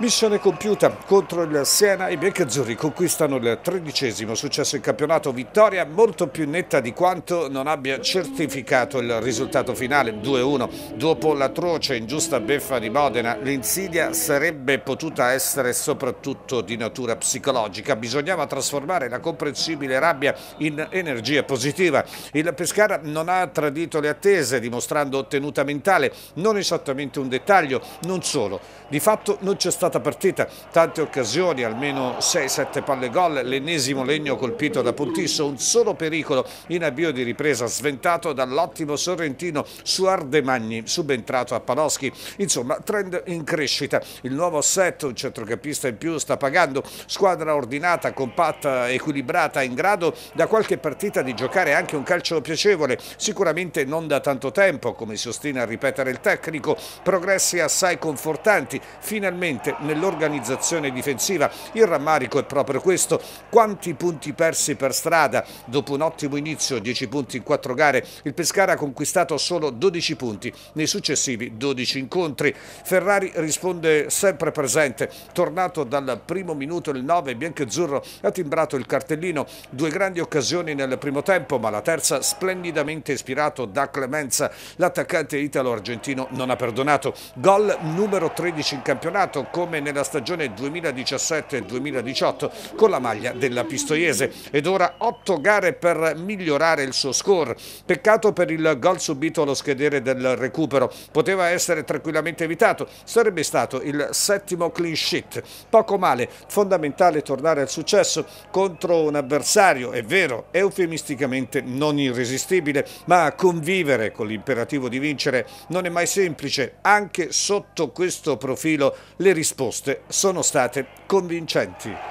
Missione compiuta contro il Siena, i biancazzurri conquistano il 13° successo in campionato, vittoria molto più netta di quanto non abbia certificato il risultato finale 2-1. Dopo l'atroce e ingiusta beffa di Modena, l'insidia sarebbe potuta essere soprattutto di natura psicologica, bisognava trasformare la comprensibile rabbia in energia positiva. Il Pescara non ha tradito le attese, dimostrando tenuta mentale, non esattamente un dettaglio, non solo, di fatto non c'è stata partita, tante occasioni, almeno 6-7 palle gol, l'ennesimo legno colpito da Pontisso, un solo pericolo in avvio di ripresa sventato dall'ottimo sorrentino Suarde Magni, subentrato a Paloschi. Insomma, trend in crescita, il nuovo assetto, un centrocampista in più sta pagando, squadra ordinata, compatta, equilibrata, in grado da qualche partita di giocare anche un calcio piacevole, sicuramente non da tanto tempo, come si ostina a ripetere il tecnico, progressi assai confortanti, finalmente nell'organizzazione difensiva. Il rammarico è proprio questo: quanti punti persi per strada. Dopo un ottimo inizio, 10 punti in 4 gare, il Pescara ha conquistato solo 12 punti nei successivi 12 incontri. Ferrari risponde sempre presente, tornato dal primo minuto il 9 biancazzurro ha timbrato il cartellino, 2 grandi occasioni nel primo tempo, ma la terza splendidamente ispirato da clemenza. L'attaccante italo-argentino non ha perdonato. Gol numero 13 in campionato, come nella stagione 2017-2018 con la maglia della Pistoiese, ed ora 8 gare per migliorare il suo score. Peccato per il gol subito allo scadere del recupero, poteva essere tranquillamente evitato, sarebbe stato il 7° clean sheet. Poco male, fondamentale tornare al successo contro un avversario, è vero, eufemisticamente non irresistibile, ma convivere con l'imperativo di vincere non è mai semplice. Anche sotto questo profilo le risposte sono state convincenti.